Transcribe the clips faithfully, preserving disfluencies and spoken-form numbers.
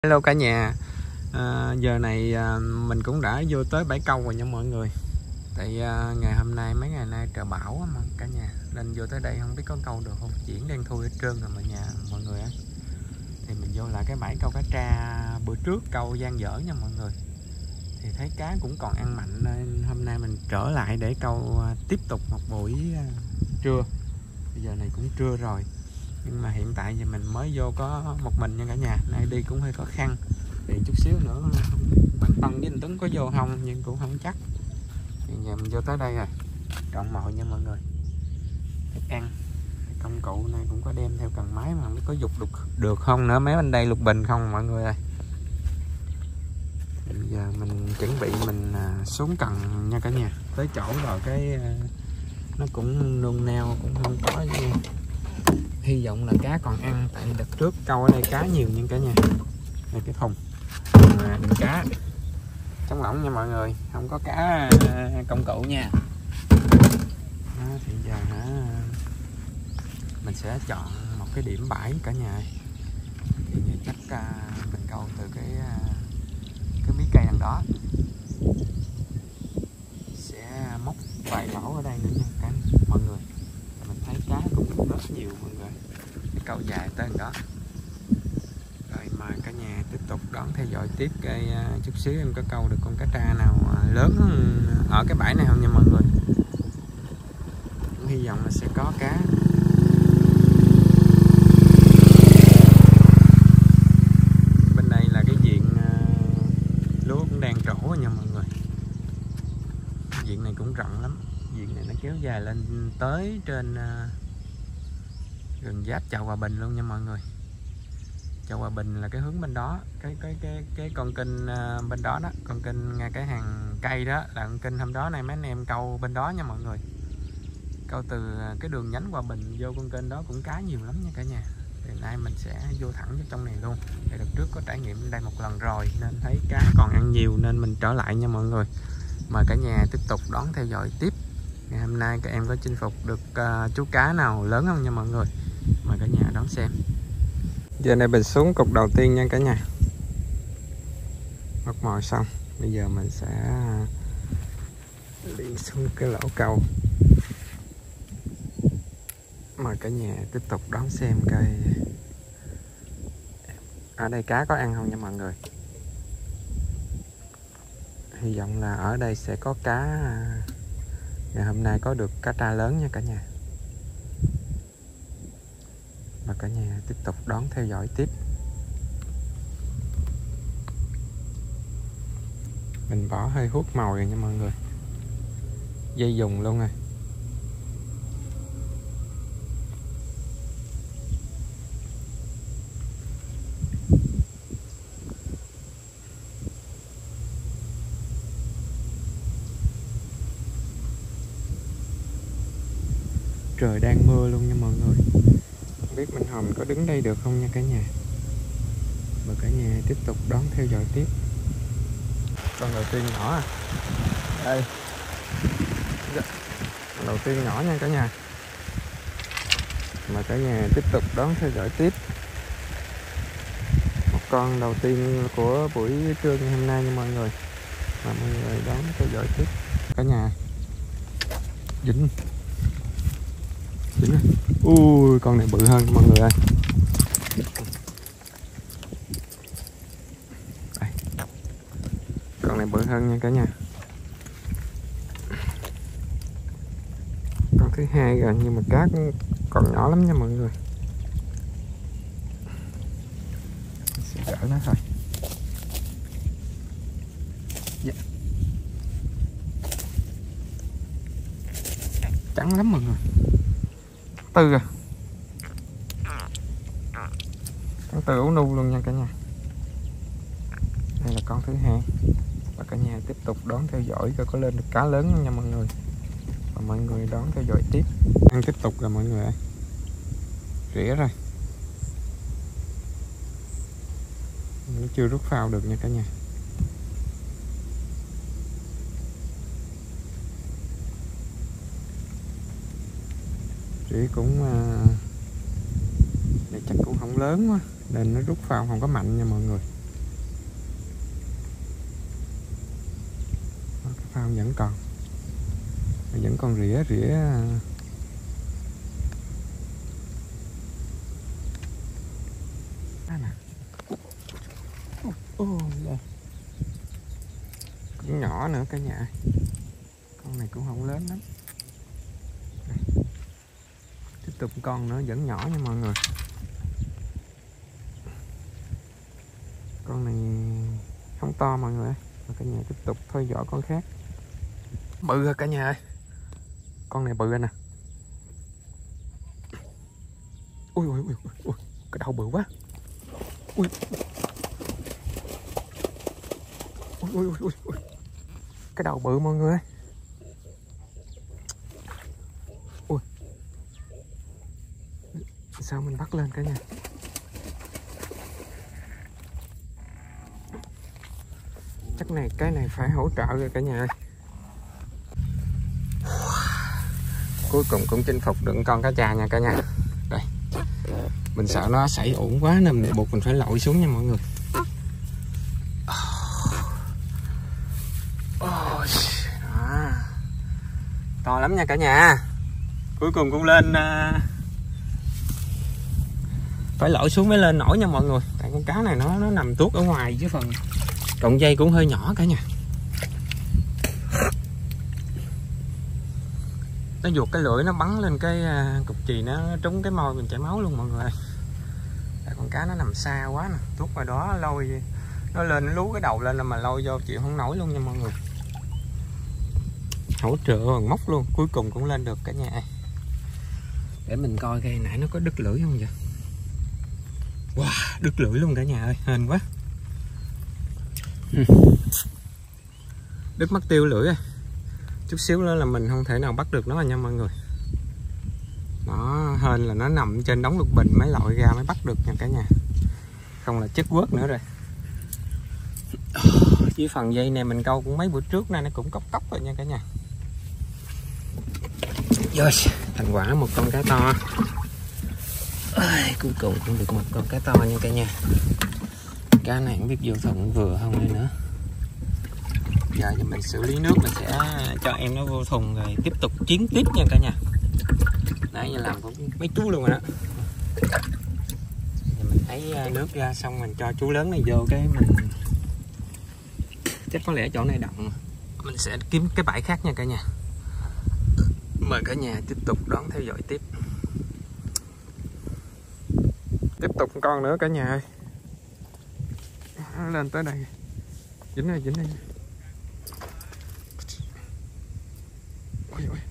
Hello cả nhà. à, Giờ này à, mình cũng đã vô tới bãi câu rồi nha mọi người. Tại à, ngày hôm nay mấy ngày nay trời bão mà cả nhà, nên vô tới đây không biết có câu được không. Chuyển đen thui hết trơn rồi mà nhà mọi người á. Thì mình vô là cái bãi câu cá tra bữa trước câu dang dở nha mọi người. Thì thấy cá cũng còn ăn mạnh nên hôm nay mình trở lại để câu à, tiếp tục một buổi à, trưa. Bây giờ này cũng trưa rồi, nhưng mà hiện tại thì mình mới vô có một mình nha cả nhà, nay đi cũng hơi khó khăn. Thì chút xíu nữa không biết bạn Tân với anh Tuấn có vô không, nhưng cũng không chắc. Thì giờ mình vô tới đây rồi, trọn mọi nha mọi người. Thức ăn, công cụ này cũng có đem theo cần máy mà không biết có dục được được không nữa. Mấy bên đây lục bình không mọi người ơi. Thì giờ mình chuẩn bị mình xuống cần nha cả nhà. Tới chỗ rồi cái nó cũng nôn nao, cũng không có gì. Hy vọng là cá còn ăn, tại đợt trước câu ở đây cá nhiều nhưng cả nhà. Đây cái thùng à, đựng cá trống lỏng nha mọi người, không có cá công cụ nha. Đó, thì giờ hả, mình sẽ chọn một cái điểm bãi cả nhà. Thì chắc mình câu từ cái cái mí cây đằng đó, sẽ móc vài lỗ ở đây nữa nha cả mọi người. Mình thấy cá cũng rất nhiều mọi người, cái câu dài tới đó. Rồi mời cả nhà tiếp tục đón theo dõi tiếp. Cái uh, chút xíu em có câu được con cá tra nào uh, lớn ở cái bãi này không nha mọi người. Cũng hy vọng là sẽ có cá. Bên đây là cái diện uh, lúa cũng đang trổ rồi nha mọi người. Diện này cũng rộng lắm, diện này nó kéo dài lên tới trên uh, gần giáp chợ Hòa Bình luôn nha mọi người. Chợ Hòa Bình là cái hướng bên đó, cái cái cái cái con kênh uh, bên đó đó, con kênh ngay cái hàng cây đó là con kênh hôm đó này mấy anh em câu bên đó nha mọi người. Câu từ cái đường nhánh Hòa Bình vô con kênh đó cũng cá nhiều lắm nha cả nhà. Thì nay mình sẽ vô thẳng vô trong này luôn. Thì đợt trước có trải nghiệm đây một lần rồi nên thấy cá còn ăn nhiều nên mình trở lại nha mọi người. Mời cả nhà tiếp tục đón theo dõi tiếp. Ngày hôm nay các em có chinh phục được uh, chú cá nào lớn không nha mọi người. Mời cả nhà đón xem. Giờ này mình xuống cục đầu tiên nha cả nhà. Móc mồi xong, bây giờ mình sẽ đi xuống cái lỗ câu. Mời cả nhà tiếp tục đón xem cây. Ở đây cá có ăn không nha mọi người. Hy vọng là ở đây sẽ có cá. Ngày hôm nay có được cá tra lớn nha cả nhà. Và cả nhà tiếp tục đón theo dõi tiếp. Mình bỏ hơi hút màu rồi nha mọi người. Dây dùng luôn rồi. Trời đang mưa luôn nha mọi người. Không biết Minh Hồng có đứng đây được không nha cả nhà. Mời cả nhà tiếp tục đón theo dõi tiếp. Con đầu tiên nhỏ à. Đây. Con đầu tiên nhỏ nha cả nhà. Mời cả nhà tiếp tục đón theo dõi tiếp. Một con đầu tiên của buổi trưa ngày hôm nay nha mọi người. Và mọi người đón theo dõi tiếp. Cả nhà. Dính. Dính. Ui, con này bự hơn mọi người ơi. Đây. Con này bự hơn nha cả nhà. Con thứ hai rồi nhưng mà cá còn nhỏ lắm nha mọi người. Mình sẽ gỡ nó thôi. Yeah. Trắng lắm mọi người. Tư à. Con từ ấu nu luôn nha cả nhà. Đây là con thứ hai. Và cả nhà tiếp tục đón theo dõi coi có lên được cá lớn không nha mọi người. Và mọi người đón theo dõi tiếp. Ăn tiếp tục rồi mọi người ơi. Rỉa rồi. Nó chưa rút phao được nha cả nhà. Rỉa cũng uh, này chắc cũng không lớn quá nên nó rút phao không có mạnh nha mọi người. Không, vẫn còn vẫn còn rỉa rỉa nè. Ô, cũng nhỏ nữa cả nhà. Con này cũng không lớn lắm. Tiếp tục con nữa vẫn nhỏ nha mọi người. Con này không to mọi người ơi. Cả nhà tiếp tục theo dõi con khác. Bự rồi cả nhà ơi. Con này bự rồi nè. Ui ui ui ui, cái đầu bự quá. Ui. Ui ui ui ui. Cái đầu bự mọi người ơi. Ui. Sao mình bắt lên cả nhà. Chắc này cái này phải hỗ trợ rồi cả nhà ơi. Cuối cùng cũng chinh phục được con cá tra nha cả nhà. Đây. Mình sợ nó xảy ổn quá nên mình buộc mình phải lội xuống nha mọi người. Đó. To lắm nha cả nhà. Cuối cùng cũng lên uh... phải lội xuống mới lên nổi nha mọi người. Tại con cá này nó nó nằm tuốt ở ngoài chứ phần cọng dây cũng hơi nhỏ cả nhà. Nó vuột cái lưỡi nó bắn lên cái cục chì, nó trúng cái môi mình chảy máu luôn mọi người. Tại con cá nó nằm xa quá nè, tuốt ngoài đó lôi nó lên, nó lú cái đầu lên mà lôi vô chịu không nổi luôn nha mọi người. Hỗ trợ bằng móc luôn, cuối cùng cũng lên được cả nhà. Để mình coi cây nãy nó có đứt lưỡi không vậy. Wow, đứt lưỡi luôn cả nhà ơi, hên quá. Đứt mất tiêu lưỡi rồi. Chút xíu nữa là mình không thể nào bắt được nó rồi nha mọi người. Nó hên là nó nằm trên đống lục bình mới lội ra mới bắt được nha cả nhà. Không là chết quớt nữa rồi. Chỉ phần dây này mình câu cũng mấy bữa trước nay nó cũng cốc cốc rồi nha cả nhà. Rồi, thành quả một con cá to. Ôi, cuối cùng cũng được một con cá to nha cả nhà. Cá này không biết vô thùng vừa không đây nữa. Giờ thì mình xử lý nước, mình sẽ cho em nó vô thùng rồi tiếp tục chiến tiếp nha cả nhà. Nãy giờ làm cũng mấy chú luôn rồi đó. Giờ mình thấy nước ra xong mình cho chú lớn này vô cái mình chắc có lẽ chỗ này đậm, mình sẽ kiếm cái bãi khác nha cả nhà. Mời cả nhà tiếp tục đón theo dõi tiếp. Tiếp tục con nữa cả nhà ơi. Lên tới đây. Dính đây, dính đây. Ui ui.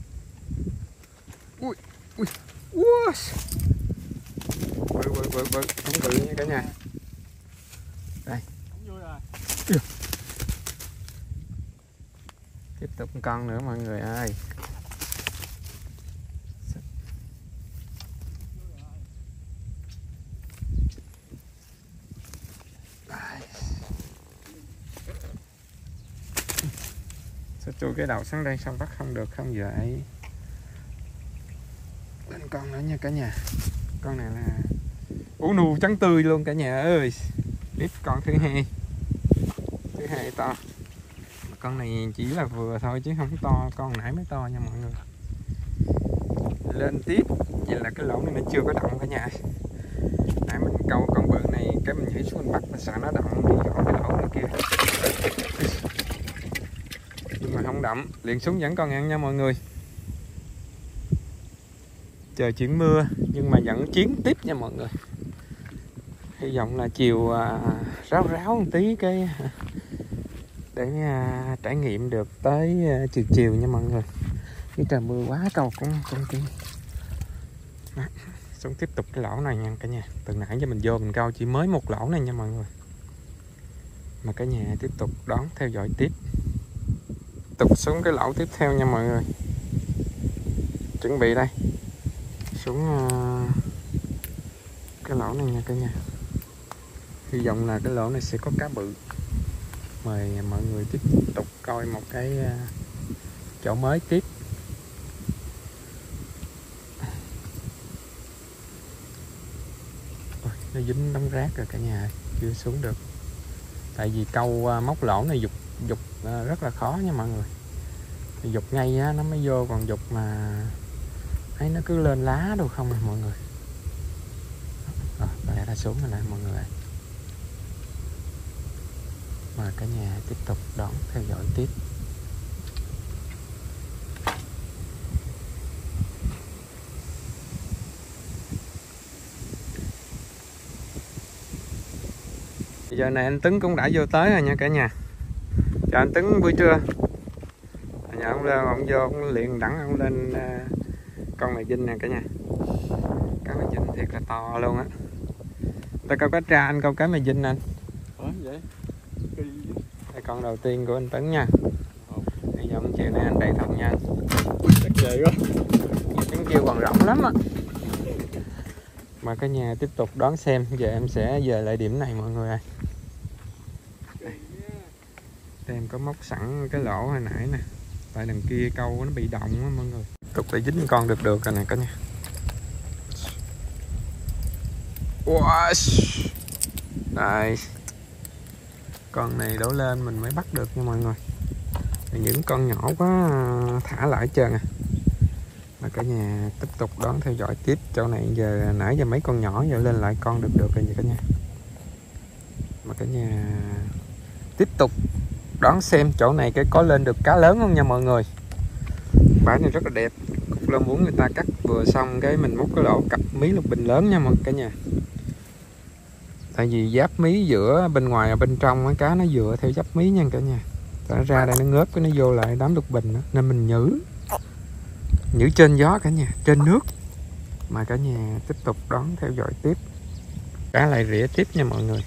Ui ui. Ui. Bự bự bự bự, không bự nha cả nhà. Đây. Tiếp tục con nữa mọi người ơi. Sao chui cái đầu xuống đây xong bắt không được không vậy. Lên con nữa nha cả nhà. Con này là ủ nù trắng tươi luôn cả nhà ơi. Tiếp con thứ hai. Thứ hai to. Con này chỉ là vừa thôi chứ không to, con nãy mới to nha mọi người. Lên tiếp. Vậy là cái lỗ này nó chưa có động cả nhà. Nãy mình câu con bự này cái mình nhảy xuống mình bắt, mình sợ nó động đi vào cái lỗ này kia. Nhưng mà không đậm, liền xuống vẫn còn ăn nha mọi người. Trời chuyển mưa nhưng mà vẫn chiến tiếp nha mọi người. Hy vọng là chiều à, ráo ráo một tí cái để à, trải nghiệm được tới à, chiều chiều nha mọi người. Cái trời mưa quá câu cũng không kia. Xuống tiếp tục cái lỗ này nha cả nhà. Từ nãy giờ mình vô mình câu chỉ mới một lỗ này nha mọi người. Mà cả nhà tiếp tục đón theo dõi tiếp. Tiếp tục xuống cái lỗ tiếp theo nha mọi người. Chuẩn bị đây. Xuống uh, cái lỗ này nha cả nhà. Hy vọng là cái lỗ này sẽ có cá bự. Mời mọi người tiếp tục coi một cái uh, chỗ mới tiếp. Ôi, nó dính đống rác rồi cả nhà, chưa xuống được. Tại vì câu uh, móc lỗ này dục dục rất là khó nha mọi người. Dục ngay á nó mới vô, còn dục mà thấy nó cứ lên lá đâu không à mọi người. Rồi có lẽ đã xuống rồi nè mọi người ơi. Mời cả nhà tiếp tục đón theo dõi tiếp. Giờ này anh Tuấn cũng đã vô tới rồi nha cả nhà. Chào anh Tuấn buổi trưa. Nhà ông lên, ông vô ông liền đẳng ông lên uh, con này dinh nè cả nhà. Cá mè dinh thiệt là to luôn á. Ta câu cá tra, anh câu cá mè dinh anh. Ủa vậy? Đây con đầu tiên của anh Tuấn nha. Bây giờ ông chiều nay anh đầy thòng nha. Chắc vậy quá. Tiếng kêu còn rộng lắm á. Mà cả nhà tiếp tục đón xem. Giờ em sẽ về lại điểm này mọi người ơi. Đây em có móc sẵn cái lỗ hồi nãy nè. Tại đằng kia câu nó bị động á mọi người. Tục lại dính con được được rồi nè cả nhà. Wow. Đây. Con này đổ lên mình mới bắt được nha mọi người. Những con nhỏ quá thả lại hết trơn à. Mà cả nhà tiếp tục đón theo dõi tiếp. Chỗ này giờ nãy giờ mấy con nhỏ giờ lên lại con được được rồi vậy cả nhà. Mà cả nhà tiếp tục đón xem chỗ này cái có lên được cá lớn không nha mọi người. Bãi này rất là đẹp. Cục lông muốn người ta cắt vừa xong cái mình múc cái lỗ cặp mí lục bình lớn nha mọi cả nhà. Tại vì giáp mí giữa bên ngoài và bên trong cái cá nó dựa theo giáp mí nha cả nhà. Nó ra đây nó ngớp cái nó vô lại đám lục bình đó. Nên mình nhử nhử trên gió cả nhà, trên nước. Mà cả nhà tiếp tục đón theo dõi tiếp. Cá lại rỉa tiếp nha mọi người.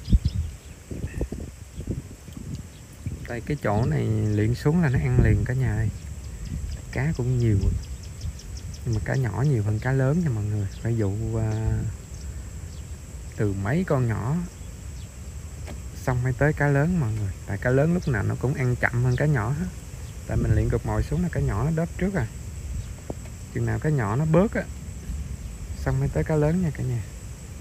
Đây cái chỗ này liền xuống là nó ăn liền cả nhà ơi. Cá cũng nhiều. Nhưng mà cá nhỏ nhiều hơn cá lớn nha mọi người. Phải dụ uh, từ mấy con nhỏ xong mới tới cá lớn mọi người. Tại cá lớn lúc nào nó cũng ăn chậm hơn cá nhỏ hết. Tại mình luyện cục mồi xuống là cá nhỏ nó đớp trước à. Chừng nào cá nhỏ nó bớt á xong mới tới cá lớn nha cả nhà.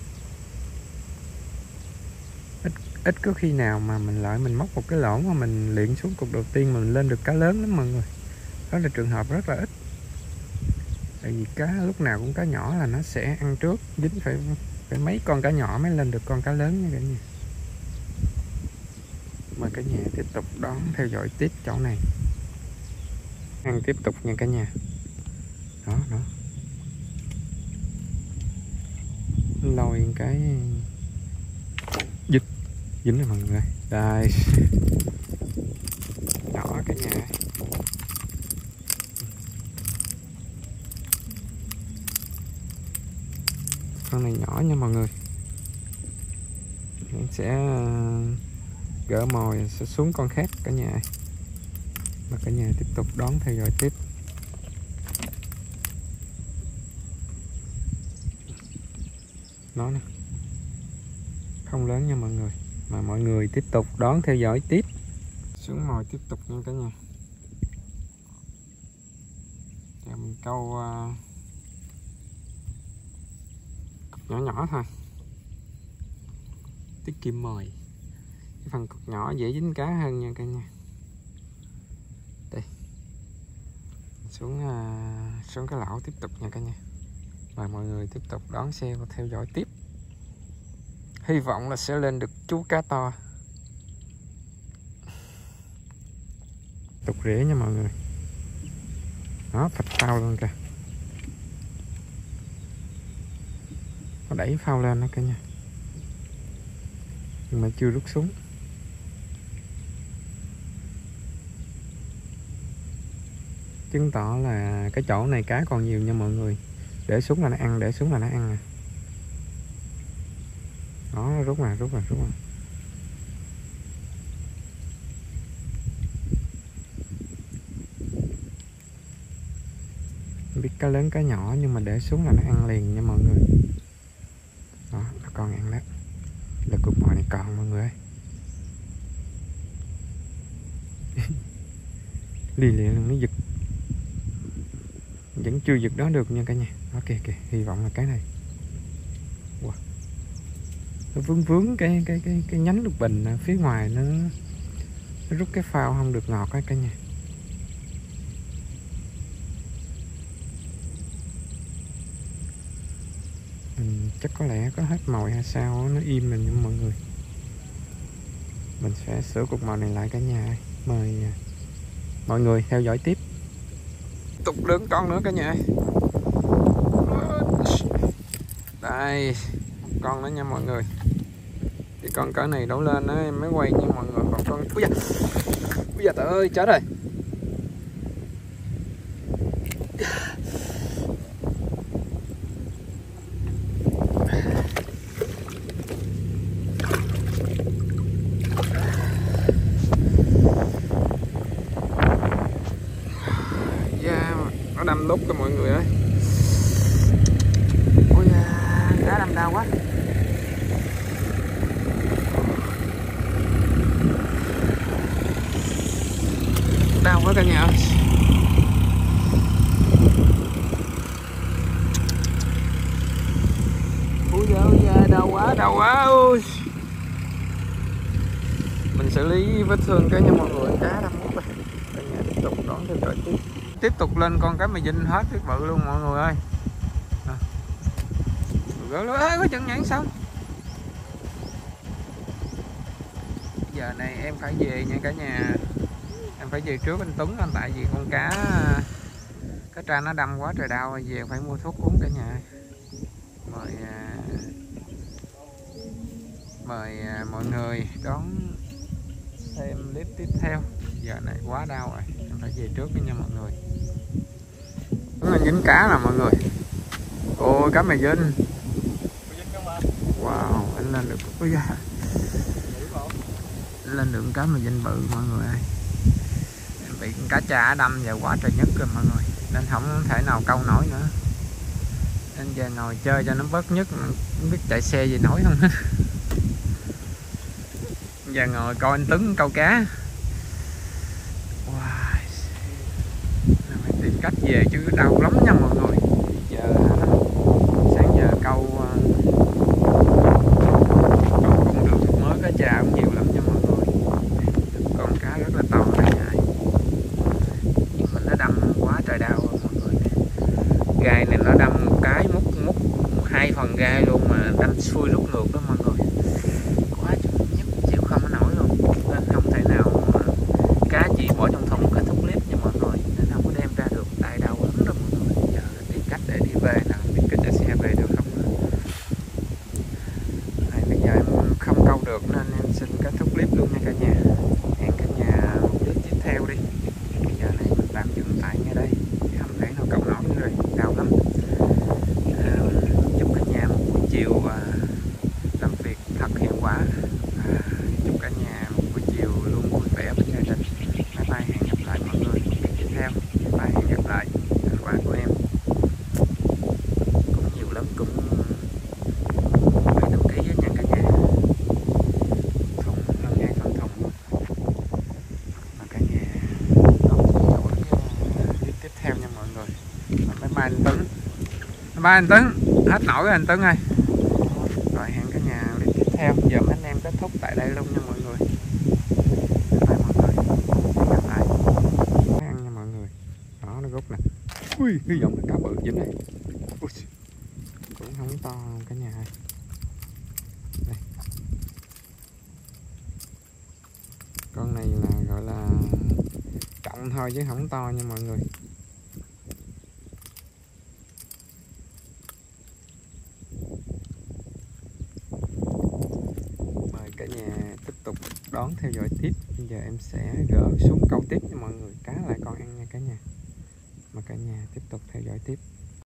Ít ít có khi nào mà mình lại mình móc một cái lỗ mà mình luyện xuống cục đầu tiên mà mình lên được cá lớn lắm mọi người. Đó là trường hợp rất là ít. Tại vì cá lúc nào cũng cá nhỏ là nó sẽ ăn trước, dính phải phải mấy con cá nhỏ mới lên được con cá lớn nha cả nhà. Mời cả nhà tiếp tục đón theo dõi tiếp chỗ này. Ăn tiếp tục nha cả nhà. Đó đó. Lôi cái dính dính rồi mọi người. Đây. Đó cả nhà. Con này nhỏ nha mọi người. Mình sẽ gỡ mồi sẽ xuống con khác cả nhà. Và cả nhà tiếp tục đón theo dõi tiếp. Nó nè. Không lớn nha mọi người. Mà mọi người tiếp tục đón theo dõi tiếp. Xuống mồi tiếp tục nha cả nhà. Giờ mình câu uh, nhỏ nhỏ thôi. Tiết kiệm mồi. Cái phần cục nhỏ dễ dính cá hơn nha cả nhà. Đây. Xuống uh, xuống cái lỗ tiếp tục nha cả nhà. Và mọi người tiếp tục đón xem và theo dõi tiếp. Hy vọng là sẽ lên được chú cá to. Tục rễ nha mọi người. Đó, phạch phao luôn kìa. Nó đẩy phao lên đó cả nhà. Nhưng mà chưa rút xuống. Chứng tỏ là cái chỗ này cá còn nhiều nha mọi người. Để xuống là nó ăn, để xuống là nó ăn à. Đó, rút rồi, rút rồi, rút rồi. Biết cá lớn cá nhỏ nhưng mà để xuống là nó ăn liền nha mọi người. Đó, nó còn ăn đó. Là cục mồi này còn mọi người ơi. Lì liền luôn nó giật. Vẫn chưa giật đó được nha cả nhà. Ok kìa, hy vọng là cái này. Wow. Nó vướng vướng cái cái cái cái nhánh lục bình phía ngoài nó Rút cái phao không được ngọt á cả nhà. Mình chắc có lẽ có hết mồi hay sao nó im mình nha mọi người. Mình sẽ sửa cục màu này lại cả nhà. Mời mọi người theo dõi tiếp. Tiếp tục lớn con nữa cả nhà. Đây, con nữa nha mọi người. Thì con cỡ này đổ lên á em mới quay nha mọi người. Còn con ui da, ui da trời ơi chết rồi. Da nó đâm đúc cho mọi người ơi. Ui da, cá đâm đau quá. Đau quá cả nhà ơi. Ui da, ui da, đau quá, đau quá. Ui. Mình xử lý vết thương cái nha mọi người. Cá đâm mút rồi. Cả nhà tiếp tục đón theo dõi tiếp. Tiếp tục lên con cá mè dinh hết cái bự luôn mọi người ơi. À. Gỡ luôn, ê, có chân nhảy xong. Giờ này em phải về nha cả nhà. Em phải về trước anh Tuấn anh, tại vì con cá cá tra nó đâm quá trời đau, về phải mua thuốc uống cả nhà. Mời mời mọi người đón xem clip tiếp theo. Giờ này quá đau rồi, em phải về trước nha mọi người. Nó dính cá nè mọi người. Ôi cá mè dinh. Wow, anh lên được. Ôi da. Anh lên được cá mè dinh bự mọi người ơi. Bị cá tra đâm và quá trời nhức rồi mọi người, nên không thể nào câu nổi nữa, nên giờ ngồi chơi cho nó bớt nhức. Không biết chạy xe gì nổi không hết. Giờ ngồi coi anh Tuấn câu cá. Wow. Phải tìm cách về chứ đau lắm nha mọi người. Giờ sáng giờ câu câu cũng được, mới cá tra cũng nhiều lắm nha mọi người. Con cá rất là to này. Nó đâm quá trời đau rồi mọi người. Gai này nó đâm một cái mút mút hai phần gai luôn mà đâm xuôi rút ngược đó mọi người. Quá nhức chịu không có nổi luôn, nên không thể nào mà cá chỉ bỏ trong thùng kết thúc clip nha mọi người, nên không có đem ra được, tại đau lắm đó mọi người. Giờ tìm cách để đi về nào, biết cách để xe về được không nữa. Này, bây giờ em không câu được nên em xin kết thúc clip luôn nha cả nhà. Hẹn cả nhà một clip tiếp theo đi. Giờ này mình tạm dừng tại ngay đây, không thể nào câu nổi nữa rồi, đau lắm. À, chúc cả nhà một buổi chiều à, làm việc thật hiệu quả. À, chúc cả nhà một buổi chiều luôn vui vẻ với gia đình. Bye bye, hẹn gặp lại mọi người tiếp theo. Bye bye, hẹn gặp lại. Thành quả của em cũng nhiều lắm, cũng mấy năm ký với nha cả nhà. Thùng hơn hai phần thùng mà cả nhà tiếp theo nha mọi người. Bye bye anh Tuấn. Bye bye anh Tuấn. Hết nổi rồi anh Tuấn ơi. Rồi hẹn cả nhà clip tiếp theo. Giờ mấy anh em kết thúc tại đây luôn nha mọi người. Bye bye mọi người. Hẹn gặp lại. Ăn nha mọi người. Đó nó rút nè. Ui, hy vọng là cá bự dính này. Ui, cũng không to cả nhà ơi. Đây. Con này là gọi là trọng thôi chứ không to nha mọi người. Mời cả nhà tiếp tục đón theo dõi tiếp. Bây giờ em sẽ gỡ xuống câu tiếp cho mọi người. Cá lại con ăn nha cả nhà. Mà cả nhà tiếp tục theo dõi tiếp.